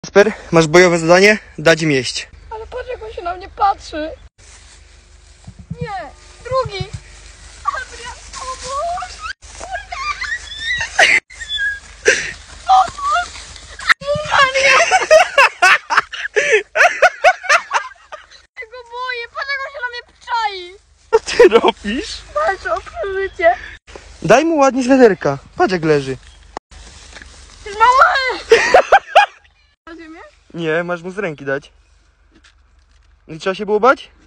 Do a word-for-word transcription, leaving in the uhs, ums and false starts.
Kasper, masz bojowe zadanie? Dać im jeść. Ale patrz, jak on się na mnie patrzy. Nie, drugi. Adrian, pomóż. Kurde. Pomóż. Adrian. Ja go boję, patrz, jak on się na mnie czai. Co ty robisz? Patrz, o przeżycie. Daj mu ładnie z wiaderka. Patrz jak leży. Już małe. Na ziemię? Nie, masz mu z ręki dać. I trzeba się było bać?